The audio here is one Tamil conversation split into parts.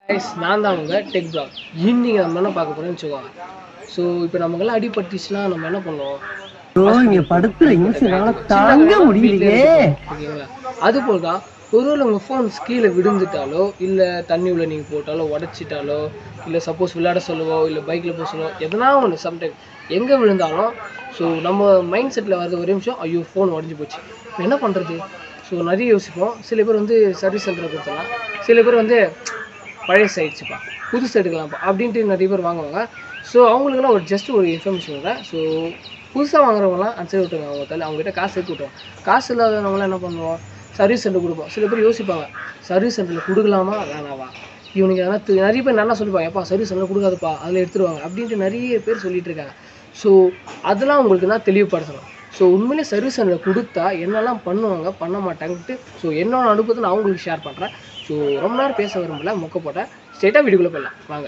கைஸ் நான் தான் உங்கள் டெக் பிளாக். இன்னைக்கு நம்ம என்ன பார்க்க போகிறோம்னு வச்சுக்கோங்க. ஸோ இப்போ நமக்கெல்லாம் அடிபட்டுச்சுன்னா நம்ம என்ன பண்ணுவோம்? ஓகேங்களா? அதுபோல் தான் ஒருவேளை உங்கள் ஃபோன் கீழே விழுந்துட்டாலோ இல்லை தண்ணி உள்ள நீங்கள் போட்டாலோ உடச்சிட்டாலோ இல்லை சப்போஸ் விளையாட சொல்லவோ இல்லை பைக்கில் போக சொல்லவோ எதனா ஒன்று சம்டைம் எங்கே விழுந்தாலும் ஸோ நம்ம மைண்ட் செட்டில் வரது ஒரே நிமிஷம் ஐயோ ஃபோன் உடஞ்சி போச்சு இப்போ என்ன பண்ணுறது? ஸோ நிறைய யோசிப்போம். சில பேர் வந்து சர்வீஸ் சென்டரை கொடுத்தலாம், சில பேர் வந்து பழைய ஆயிடுச்சுப்பா புதுசு எடுக்கலாம்ப்பா அப்படின்ட்டு நிறைய பேர் வாங்குவாங்க. ஸோ அவங்களுக்குலாம் ஒரு ஜஸ்ட் ஒரு இன்ஃபர்மேஷன் இல்லை. ஸோ புதுசாக வாங்குறவங்களாம் அனுப்பிச்சு விட்டுருங்க. அவங்ககிட்ட காசு சேர்த்து விட்டுருவோம். காசு இல்லாதவங்களாம் என்ன பண்ணுவோம்? சர்வீஸ் சென்டர் கொடுப்போம். சில பேர் யோசிப்பாங்க சர்வீஸ் சென்டரில் கொடுக்கலாமா வேணாவா, இவனுக்கு எதனா நிறைய பேர் நல்லா சொல்லிப்பாங்க, எப்பா சர்வீஸ் சென்டர் கொடுக்காதுப்பா அதில் எடுத்துருவாங்க அப்படின்ட்டு நிறைய பேர் சொல்லிட்டு இருக்காங்க. ஸோ அதெல்லாம் உங்களுக்கு தான் தெளிவுபடுத்தணும். ஸோ உண்மையிலே சர்வீஸ் சென்டர் கொடுத்தா என்னெல்லாம் பண்ணுவாங்க பண்ண மாட்டாங்கன்ட்டு ஸோ என்னோட அனுபவத்தை நான் உங்களுக்கு ஷேர் பண்ணுறேன். ஸோ ரொம்ப நேரம் பேச விரும்பல, மொக்க போட்டேன். ஸ்ட்ரெயிட்டாக வீடியோக்குள்ளே போயிடலாம் வாங்க.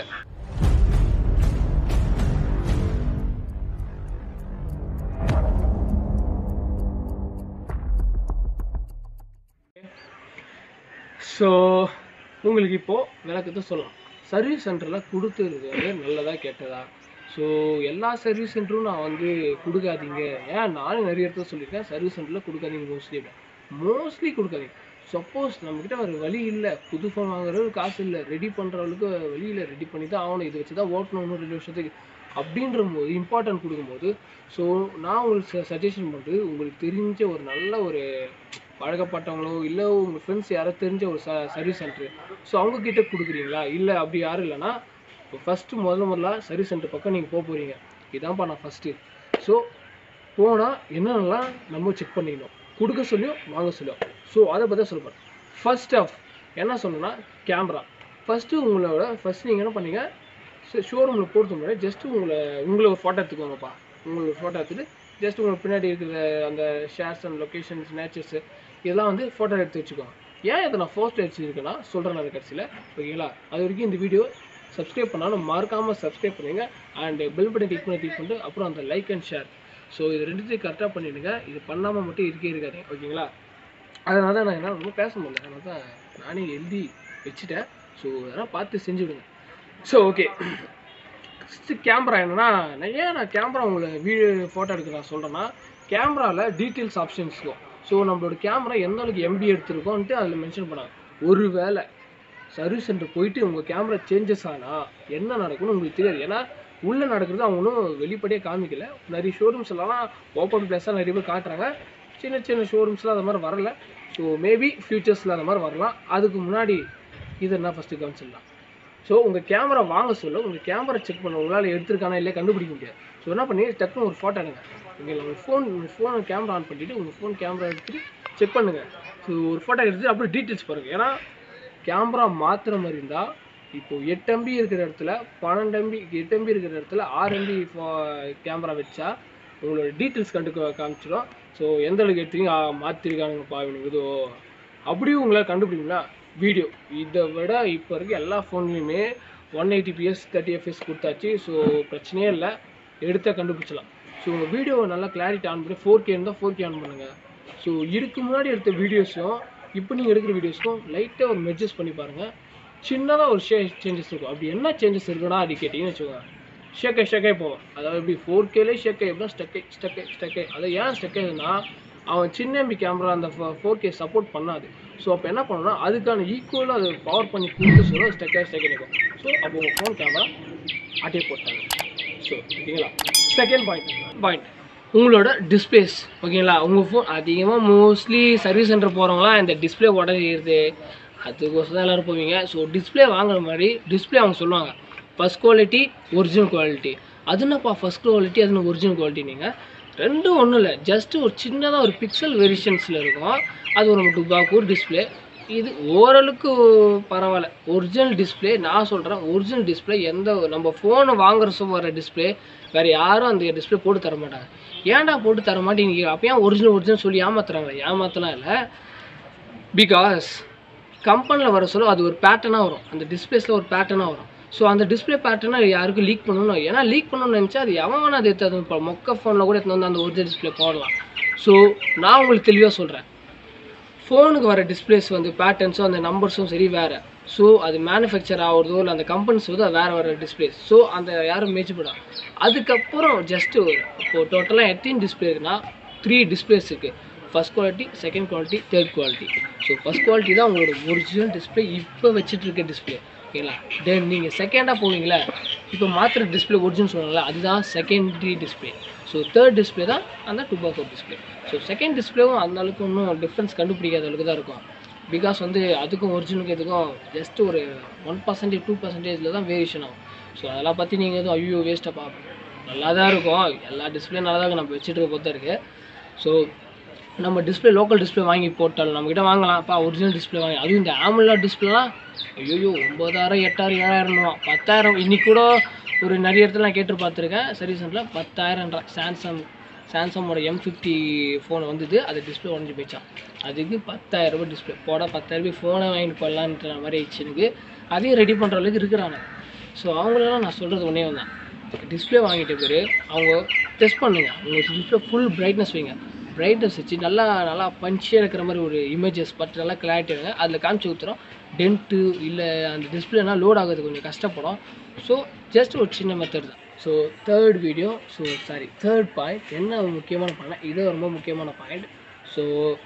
ஸோ உங்களுக்கு இப்போது விளக்கத்தை சொல்லலாம். சர்வீஸ் சென்டரில் கொடுத்துருது நல்லதா கெட்டதா? ஸோ எல்லா சர்வீஸ் சென்டரும் நான் வந்து கொடுக்காதீங்க, ஏன் நானும் நிறைய இடத்துல சொல்லியிருக்கேன் சர்வீஸ் சென்டரில் கொடுக்காதீங்க, மோஸ்ட்லி கொடுக்காதீங்க. சப்போஸ் நம்மக்கிட்ட ஒரு வழி இல்லை, புது ஃபோன் வாங்குறது காசு இல்லை, ரெடி பண்ணுறவளுக்கு வழி இல்லை, ரெடி பண்ணி தான் ஆகணும், இதை வச்சு தான் ஓட்டணும் 2 வருஷத்துக்கு அப்படின்ற போது இம்பார்ட்டன்ட் கொடுக்கும்போது ஸோ நான் உங்களுக்கு சஜஷன் பண்ணுறது, உங்களுக்கு தெரிஞ்ச ஒரு நல்ல ஒரு பழகப்பட்டவங்களோ இல்லை உங்கள் ஃப்ரெண்ட்ஸ் யாரோ தெரிஞ்ச ஒரு சர்வீஸ் சென்டரு ஸோ அவங்கக்கிட்ட கொடுக்குறீங்களா? இல்லை அப்படி யாரும் இல்லைன்னா இப்போ ஃபஸ்ட்டு முதல்ல சர்வீஸ் சென்டர் பக்கம் நீங்கள் போக போகிறீங்க. இதான்ப்பா நான் ஃபஸ்ட்டு. ஸோ போனால் என்னென்னலாம் நம்ம செக் பண்ணிக்கணும், கொடுக்க சொல்லியும் வாங்க சொல்லியும். ஸோ அதை பற்றி சொல்லப்போம். ஃபர்ஸ்ட் ஆஃப் என்ன சொல்லணும்னா கேமரா. ஃபஸ்ட்டு நீங்கள் என்ன பண்ணீங்க, ஷோரூமில் போகிறது முன்னாடி ஜஸ்ட்டு உங்களை ஒரு ஃபோட்டோ எடுத்துக்கோங்கப்பா. உங்களுக்கு ஒரு ஃபோட்டோ எடுத்துகிட்டு ஜஸ்ட் உங்களுக்கு பின்னாடி இருக்கிற அந்த ஷேர்ஸ் அண்ட் லொக்கேஷன்ஸ் நேச்சர்ஸு இதெல்லாம் வந்து ஃபோட்டோ எடுத்து வச்சுக்கோங்க. ஏன் இதை நான் ஃபோட்டோ எடுத்துருக்கேன்னா சொல்கிறேன் அது கடைசியில், ஓகேங்களா? அது வரைக்கும் இந்த வீடியோ சப்ஸ்கிரைப் பண்ணாலும் மறக்காமல் சப்ஸ்கிரைப் பண்ணுங்க அண்ட் பெல் பட்டன் கிளிக் பண்ணிட்டு அப்புறம் அந்த லைக் அண்ட் ஷேர். ஸோ இது ரெண்டுத்தையும் கரெக்டாக பண்ணிவிடுங்க. இது பண்ணாமல் மட்டும் இருக்காது, ஓகேங்களா? அதனால தான் நான் என்ன ரொம்ப பேச முடியல, அதனால தான் நானே எழுதி வச்சுட்டேன். ஸோ அதெல்லாம் பார்த்து செஞ்சுவிடுங்க. ஸோ ஓகே, ஃபஸ்ட்டு கேமரா என்னென்னா, நான் கேமரா உங்களை வீடியோ ஃபோட்டோ எடுக்க நான் சொல்கிறேன்னா கேமராவில் டீட்டெயில்ஸ் ஆப்ஷன்ஸ் இருக்கும். ஸோ நம்மளோட கேமரா எந்த அளவுக்கு எம்பி எடுத்துருக்கோன்ட்டு அதில் மென்ஷன் பண்ணாங்க. ஒரு வேளை சர்வீஸ் சென்டர் போயிட்டு உங்கள் கேமரா சேஞ்சஸ் ஆனால் என்ன நடக்கும்னு உங்களுக்கு தெரியாது. ஏன்னா உள்ளே நடக்கிறது அவங்க ஒன்றும் வெளிப்படையாக காமிக்கல. நிறைய ஷோரூம்ஸ் எல்லாம் ஓப்பன் பிளேஸாக நிறைய பேர் காட்டுறாங்க. சின்ன ஷோரூம்ஸ்லாம் அது மாதிரி வரல. ஸோ மேபி ஃப்யூச்சர்ஸில் அந்த மாதிரி வரலாம். அதுக்கு முன்னாடி இதை என்ன ஃபஸ்ட்டு கவனிச்சிடலாம். ஸோ உங்கள் கேமரா வாங்க சொல்ல உங்கள் கேமரா செக் பண்ண உங்களால் எடுத்துருக்கானா இல்லையா கண்டுபிடிக்க முடியாது. ஸோ என்ன பண்ணி டக்குன்னு ஒரு ஃபோட்டோ எடுங்க. உங்கள் ஃபோனை கேமரா ஆன் பண்ணிவிட்டு உங்கள் ஃபோன் கேமரா எடுத்துகிட்டு செக் பண்ணுங்கள். ஸோ ஒரு ஃபோட்டோ எடுத்துகிட்டு அப்படியே டீட்டெயில்ஸ் பாருங்கள். ஏன்னா கேமரா மாற்றுற மாதிரி இருந்தால் இப்போது 8 MB இருக்கிற இடத்துல 12 MB, 8 MB இருக்கிற இடத்துல 6 MB கேமரா வச்சா உங்களோட டீட்டெயில்ஸ் காமிச்சிடும். ஸோ எந்த அளவுக்கு எடுத்தீங்க மாற்றிருக்கானுங்கப்பா இவனுக்கு இதோ அப்படியும் உங்களால் கண்டுபிடிங்களா? வீடியோ இதை விட இப்போ இருக்க எல்லா ஃபோன்லேயுமே 180fps 30fps கொடுத்தாச்சு. ஸோ பிரச்சனையே இல்லை, எடுத்தால் கண்டுபிடிச்சலாம். ஸோ உங்கள் வீடியோ நல்லா கிளாரிட்டி ஆன் பண்ணி 4K இருந்தால் 4K ஆன் பண்ணுங்கள். ஸோ இதுக்கு முன்னாடி எடுத்த வீடியோஸும் இப்போ நீங்கள் எடுக்கிற வீடியோஸ்க்கும் லைட்டாக ஒரு மெட்ஜஸ் பண்ணி பாருங்கள். சின்னதாக ஒரு சேஞ்சஸ் இருக்கும். அப்படி என்ன சேஞ்சஸ் இருக்குன்னா அப்படி கேட்டிங்கன்னு வச்சுக்கோங்க, ஷேக்கே போவோம். அதாவது எப்படி 4Kலே ஷேக்கே எப்படின்னா ஸ்டக்கே. அதை ஏன் ஸ்டக்கேன்னா அவன் சின்ன எம்பி கேமரா அந்த 4K சப்போர்ட் பண்ணாது. ஸோ அப்போ என்ன பண்ணணும்னா அதுக்கான ஈக்குவலாக அதை பவர் பண்ணி கொடுத்து சொல்ல ஸ்டக்கே இருக்கும். ஸோ அப்போ உங்கள் ஃபோன் கேமரா அட்டே போட்டாங்க. ஸோ ஓகேங்களா? செகண்ட் பாயிண்ட் உங்களோட டிஸ்பிளேஸ், ஓகேங்களா? உங்கள் ஃபோன் அதிகமாக மோஸ்ட்லி சர்வீஸ் சென்டர் போகிறவங்களாம் இந்த டிஸ்பிளே உடஞ்சிருது, அதுக்கோசம் தான் எல்லோரும் போவீங்க. ஸோ டிஸ்பிளே வாங்குற மாதிரி டிஸ்பிளே அவங்க சொல்லுவாங்க ஃபஸ்ட் குவாலிட்டி ஒரிஜினல் குவாலிட்டி. அது என்னப்பா ஃபஸ்ட் குவாலிட்டி அதுன்னு ஒரிஜினல் குவாலிட்டி? நீங்கள் ரெண்டும் ஒன்றும் இல்லை, ஜஸ்ட்டு ஒரு சின்னதாக ஒரு பிக்சல் வெரிஷன்ஸில் இருக்கும். அது ஒரு டுபாக்கூர் டிஸ்பிளே. இது ஓரளவுக்கு பரவாயில்ல. ஒரிஜினல் டிஸ்பிளே நான் சொல்கிறேன், ஒரிஜினல் டிஸ்பிளே எந்த நம்ம ஃபோனை வாங்குற வர டிஸ்பிளே வேறு யாரும் அந்த டிஸ்பிளே போட்டு தர மாட்டாங்க. ஏன்டா போட்டு தர மாட்டேங்க? அப்போ ஏன் ஒரிஜினல் சொல்லி ஏமாத்துறாங்களே? ஏமாத்தலாம் இல்லை, பிகாஸ் கம்பெனியில் வர சொல்ல அது ஒரு பேட்டர்னாக வரும், அந்த டிஸ்பிளேஸில் ஒரு பேட்டர்னாக வரும். ஸோ அந்த டிஸ்பிளே பேட்டர்னை யாருக்கும் லீக் பண்ணணும். ஏன்னா லீக் பண்ணணும்னு நினச்சா அது எவன் அது எடுத்து இப்போ மொக்க ஃபோனில் கூட எடுத்து வந்து அந்த ஒரிஜினல் டிஸ்பிளே போடலாம். ஸோ நான் உங்களுக்கு தெளிவாக சொல்கிறேன், ஃபோனுக்கு வர டிஸ்பிளேஸ் வந்து பேட்டர்ன்ஸும் அந்த நம்பர்ஸும் சரி வேறு. ஸோ அது மேனுஃபேக்சர் ஆகிறதோ இல்லை அந்த கம்பெனிஸ் வந்து அது வேறு வேறு டிஸ்பிளேஸ். ஸோ அந்த யாரும் மேட்ச் பண்ணா. அதுக்கப்புறம் ஜஸ்ட்டு இப்போது டோட்டலாக 18 டிஸ்பிளே இருக்குன்னா 3 டிஸ்பிளேஸ் இருக்குது. First quality, second quality, third quality. So first quality தான் உங்களோட ஒரிஜினல் டிஸ்பிளே இப்போ வச்சுட்டு இருக்க டிஸ்பிளே. ஓகேங்களா? தென் நீங்கள் செகண்டாக போவீங்களா, இப்போ மாத்திர டிஸ்பிளே ஒரிஜினல் சொல்லுவாங்களா, அதுதான் secondary display. So third display தான் அந்த 2x4 டிஸ்பிளே. ஸோ செகண்ட் டிஸ்பிளேவும் அந்த அளவுக்கு இன்னும் டிஃப்ரென்ஸ் கண்டுபிடிக்காத அளவுக்கு தான் இருக்கும். பிகாஸ் வந்து அதுக்கும் ஒரிஜினலுக்கு இதுக்கும் ஜஸ்ட் ஒரு 1% 2% தான் வேரியேஷன் ஆகும். ஸோ அதெல்லாம் பற்றி நீங்கள் எதுவும் ஐயோ வேஸ்ட்டாக பார்ப்போம், நல்லா தான் இருக்கும். எல்லா டிஸ்பிளே நல்லா தான் நம்ம வச்சுட்டு இருக்க பொறுத்த இருக்குது. ஸோ நம்ம டிஸ்பிளே லோக்கல் டிஸ்பிளே வாங்கி போட்டாலும் நம்மக்கிட்ட வாங்கலாம்ப்பா ஒரிஜினல் டிஸ்பிளே வாங்கி. அதுவும் இந்த AMOLED டிஸ்பிளேலாம் ஐயோ 9,000 8,000 7,000 10,000. இன்றைக்கி கூட ஒரு நிறைய இடத்துல நான் கேட்டு பார்த்துருக்கேன் சர்வீஸ் சென்டரில் 10,000. சாம்சங்கோட M50 ஃபோனை வந்தது, அது டிஸ்பிளே உடஞ்சி போயிடுச்சான். அதுக்கு 10,000 ரூபாய் டிஸ்பிளே போட 10,000 ரூபாய் ஃபோனை வாங்கிட்டு போடலான்ற மாதிரி ஆயிடுச்சு எனக்கு. அதையும் ரெடி பண்ணுற அளவுக்கு இருக்கிறாங்க. ஸோ அவங்களெல்லாம் நான் சொல்கிறது ஒன்றே தான், டிஸ்பிளே வாங்கிட்ட பேர் அவங்க டெஸ்ட் பண்ணுங்கள். உங்கள் டிஸ்பிளே ஃபுல் பிரைட்னஸ் வைங்க. பிரைட்னஸ் வச்சு நல்லா பஞ்சியாக இருக்கிற மாதிரி ஒரு இமேஜஸ் பட் நல்லா கிளாரிட்டி வைங்க. அதில் காமிச்சு ஊற்றுறோம். டென்ட்டு இல்லை அந்த டிஸ்பிளேனால் லோட் ஆகுறது கொஞ்சம் கஷ்டப்படும். ஸோ ஜஸ்ட் ஒரு சின்ன மெத்தட் தான். ஸோ தேர்ட் பாயிண்ட் என்ன முக்கியமான பாயிண்ட், இது ரொம்ப முக்கியமான பாயிண்ட். ஸோ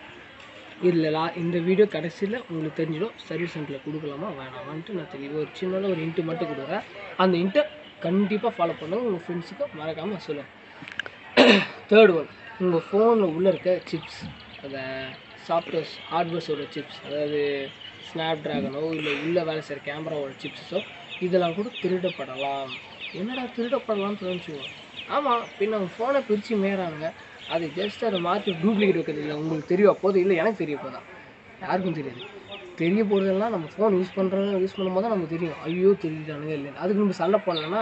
இதில் இந்த வீடியோ கடைசியில் உங்களுக்கு தெரிஞ்சிடும் சர்வீஸ் சென்டரில் கொடுக்கலாமா வேணாமான்ட்டு நான் தெளிவாக ஒரு சின்ன ஒரு இன்ட்டு மட்டும் கொடுக்குறேன். அந்த இன்ட்டை கண்டிப்பாக ஃபாலோ பண்ணுங்கள். உங்கள் ஃப்ரெண்ட்ஸுக்கு மறக்காமல் சொல்லுங்கள். தேர்ட் ஒன், உங்கள் ஃபோனில் உள்ளே இருக்க சிப்ஸ், அந்த சாஃப்ட்வேர்ஸ் ஹார்ட்வேர்ஸோட சிப்ஸ், அதாவது ஸ்னாப் ட்ராகனோ இல்லை உள்ளே வேலை செய்கிற கேமராவோட சிப்ஸோ இதெல்லாம் கூட திருடப்படலாம். என்னடா திருடப்படலாம்னு தெரிஞ்சுக்குவோம். ஆமாம், பின்ன அவங்க ஃபோனை பிரித்து மேறாங்க. அது ஜஸ்ட் அதை மாற்றி டூப்ளிகேட் வைக்கிறது இல்லை. உங்களுக்கு தெரிய போது இல்லை, எனக்கு தெரிய போதான், யாருக்கும் தெரியாது. தெரிய போகிறதெல்லாம் நம்ம ஃபோன் யூஸ் பண்ணும்போது தான் நமக்கு தெரியும். ஐயோ தெரியுதானுங்க இல்லை, அதுக்கு நம்ம சண்டை போடலன்னா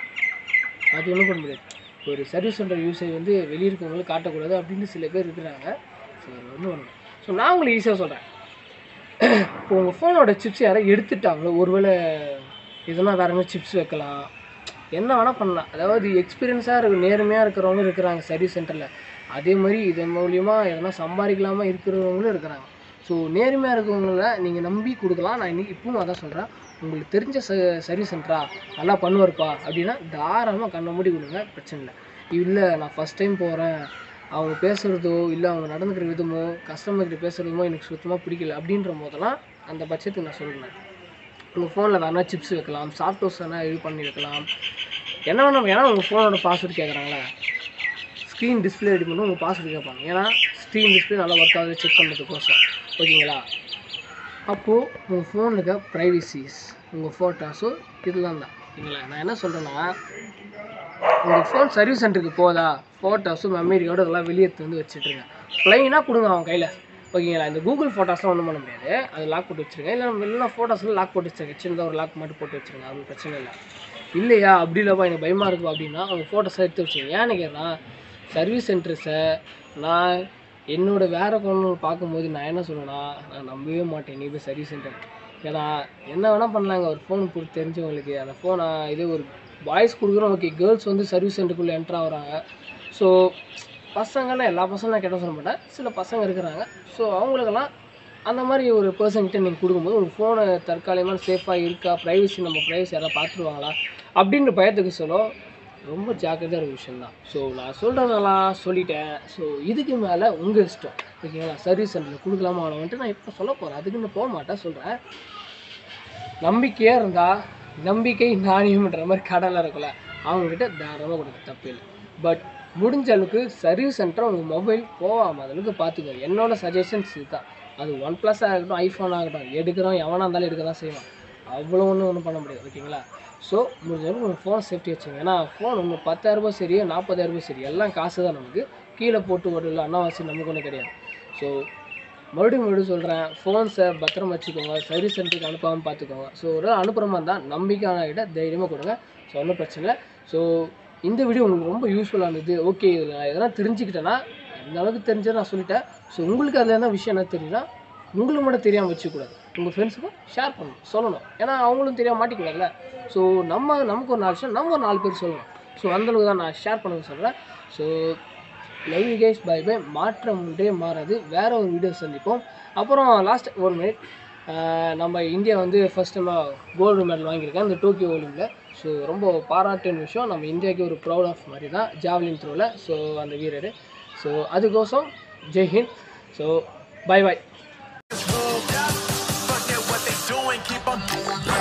அது ஒன்றும் பண்ண முடியாது. ஒரு சர்வீஸ் சென்டர் யூஸேஜ் வந்து வெளியே இருக்கவங்களுக்கு காட்டக்கூடாது அப்படின்னு சில பேர் இருக்கிறாங்க. ஸோ ஒன்றும் ஒன்று. ஸோ நான் உங்களுக்கு ஈஸியாக சொல்கிறேன். இப்போ உங்கள் ஃபோனோட சிப்ஸ் யாராவது எடுத்துட்டாங்களோ, ஒருவேளை எதுனா வேறு எதாவது சிப்ஸ் வைக்கலாம், என்ன வேணால் பண்ணலாம். அதாவது எக்ஸ்பீரியன்ஸாக நேர்மையாக இருக்கிறவங்க இருக்கிறாங்க சர்வீஸ் சென்டரில். அதே மாதிரி இதன் மூலிமா எதனா சம்பாதிக்கலாமல் இருக்கிறவங்களும் இருக்கிறாங்க. ஸோ நேர்மையாக இருக்கிறவங்கள நீங்கள் நம்பி கொடுக்கலாம். நான் இன்றைக்கி இப்பவும் அதான் சொல்கிறேன். உங்களுக்கு தெரிஞ்ச சர்வீஸ் சென்டரா நல்லா பண்ணுவார்ப்பா அப்படின்னா தாராளமாக கண்ணை மூடி கொடுங்க, பிரச்சனை இல்லை. இல்லை நான் ஃபஸ்ட் டைம் போகிறேன், அவங்க பேசுகிறதோ இல்லை அவங்க நடந்துக்கிற விதமோ கஸ்டமர்கிட்ட பேசுகிறதுமோ எனக்கு சுத்தமாக பிடிக்கல அப்படின்ற போதெல்லாம் அந்த பட்சத்துக்கு நான் சொல்கிறேன். உங்கள் ஃபோனில் வேணா சிப்ஸ் வைக்கலாம், சாஃப்ட்வேர்ஸ் வேணால் இது பண்ணி வைக்கலாம், என்ன வேணும். ஏன்னா உங்கள் ஃபோனோட பாஸ்வேர்டு கேட்குறாங்களா, ஸ்க்ரீன் டிஸ்பிளே ரெடி பண்ணி உங்கள் பாஸ்வேர்டு கேட்பாங்க. ஏன்னா ஸ்க்ரீன் டிஸ்பிளே நல்லா ஒர்க் ஆகுது செக் பண்ணுறதுக்கோசம். ஓகேங்களா? அப்போது உங்கள் ஃபோனில் இருக்க ப்ரைவசிஸ், உங்கள் ஃபோட்டோஸோ இதெல்லாம் தான். ஓகேங்களா? நான் என்ன சொல்கிறேன்னா, உங்கள் ஃபோன் சர்வீஸ் சென்டருக்கு போதா ஃபோட்டோஸும் மெமரியோடு இதெல்லாம் வெளியே வந்து வச்சுட்ருங்க. ப்ளைனாக கொடுங்க அவங்க கையில். ஓகேங்களா? இந்த கூகுள் ஃபோட்டோஸ்லாம் ஒன்றும் பண்ண முடியாது, அது லாக் போட்டு வச்சுருங்க. இல்லை எல்லா ஃபோட்டோஸ்லாம் லாக் போட்டு வச்சுருங்க, சின்னதாக ஒரு லாக் மட்டும் போட்டு வச்சுருங்க, அது பிரச்சனை இல்லை. இல்லையா அப்படி இல்லைப்பா எனக்கு பயமாக இருக்கும் அப்படின்னா அவங்க ஃபோட்டோஸை எடுத்து வச்சுருங்க. ஏன்னு கேட்டால் சர்வீஸ் சென்டர்ஸை நான் என்னோடய வேறு ஃபோன் பார்க்கும்போது நான் என்ன சொல்லுவேன்னா, நான் நம்பவே மாட்டேன் நீ போய் சர்வீஸ் சென்டர். ஏன்னா என்ன வேணால் பண்ணலாங்க ஒரு ஃபோன் கொடுத்து தெரிஞ்சவங்களுக்கு. அந்த ஃபோனை இதே ஒரு பாய்ஸ் கொடுக்குறோம், ஓகே. கேர்ள்ஸ் வந்து சர்வீஸ் சென்டருக்குள்ளே என்ட்ரு ஆகுறாங்க. ஸோ பசங்கன்னா எல்லா பசங்களும் நான் கேட்ட சொல்ல மாட்டேன், சில பசங்க இருக்கிறாங்க. ஸோ அவங்களுக்கெல்லாம் அந்த மாதிரி ஒரு பர்சன்கிட்ட நீங்கள் கொடுக்கும்போது உங்கள் ஃபோனை தற்காலிகமாக சேஃபாக இருக்கா, ப்ரைவசி நம்ம ப்ரைவசி யாராவது பார்த்துருவாங்களா அப்படின்ற பயத்துக்கு சொல்லும். ரொம்ப ஜாக்கிரதையாக ஒரு விஷயந்தான். ஸோ நான் சொல்கிறதெல்லாம் சொல்லிட்டேன். ஸோ இதுக்கு மேலே உங்கள் இஷ்டம். ஓகேங்களா? சர்வீஸ் சென்டரில் கொடுக்கலாமா வந்துட்டு நான் இப்போ சொல்ல போகிறேன், அதுக்குன்னு போக மாட்டேன் சொல்கிறேன். நம்பிக்கையாக இருந்தால் நம்பிக்கை நாணயம்ன்ற மாதிரி கடலை இருக்குல்ல, அவங்கக்கிட்ட தாராளமாக கொடுக்க தப்பு இல்லை. பட் முடிஞ்ச அளவுக்கு சர்வீஸ் சென்டரை உங்கள் மொபைல் போகாமல் அளவுக்கு பார்த்துக்கோங்க. என்னோடய சஜஷன்ஸ் இதுதான். அது OnePlus ஆகட்டும், ஐஃபோன் ஆகட்டும், எடுக்கிறோம் எவனாக இருந்தாலும் எடுக்க தான் செய்வான். அவ்வளோ ஒன்றும் பண்ண முடியாது. ஓகேங்களா? ஸோ முடிஞ்ச அளவுக்கு உங்கள் ஃபோன் சேஃப்டி வச்சுங்க. ஏன்னா ஃபோன் உங்களுக்கு 10,000 சரி 40,000 சரி எல்லாம் காசு தான். நமக்கு கீழே போட்டு ஓடல அண்ணாவாசி நமக்கு ஒன்றும் கிடையாது. ஸோ மறுபடியும் சொல்கிறேன், ஃபோன்ஸை பத்திரமா வச்சுக்கோங்க, சர்வீஸ் சென்டருக்கு அனுப்பாமல் பார்த்துக்கோங்க. ஸோ ஒரு அனுப்புகிறமா இருந்தால் நம்பிக்கையான கிட்ட தைரியமாக கொடுங்க. ஸோ ஒன்றும் பிரச்சனை இல்லை. ஸோ இந்த வீடியோ உங்களுக்கு ரொம்ப யூஸ்ஃபுல்லாக இருந்தது. ஓகே, இதில் நான் எதனா தெரிஞ்சுக்கிட்டேன்னா இந்த அளவுக்கு தெரிஞ்சதை நான் சொல்லிட்டேன். ஸோ உங்களுக்கு அதில் என்ன விஷயம் என்ன தெரியுதுன்னா உங்களுக்கு மட்டும் தெரியாமல் வச்சுக்கூடாது, உங்கள் ஃப்ரெண்ட்ஸுக்கும் ஷேர் பண்ணணும், சொல்லணும். ஏன்னா அவங்களும் தெரியாமல் மாட்டிக்கூடாதுல்ல. ஸோ நமக்கு ஒரு 4 விஷயம் நம்ம ஒரு 4 பேர் சொல்லணும். ஸோ அந்தளவுக்கு தான் நான் ஷேர் பண்ண சொல்கிறேன். So love you guys, bye bye. மாற்றம் ஒன்றே மாறாது. வேற ஒரு வீடியோ சந்திப்போம். அப்புறம் லாஸ்ட் 1 மினிட், நம்ம இந்தியா வந்து ஃபர்ஸ்ட் டைம் கோல்டு மெடல் வாங்கியிருக்கேன் இந்த டோக்கியோ ஒலிம்பிக்கில். ஸோ ரொம்ப பாராட்டின விஷயம். நம்ம இந்தியாவுக்கு ஒரு ப்ரௌட் ஆஃப் மாதிரி தான் ஜாவ்லின் த்ரோவில். ஸோ அந்த வீரர். ஸோ அதுக்கோசம் ஜெய்ஹிந்த். So bye by.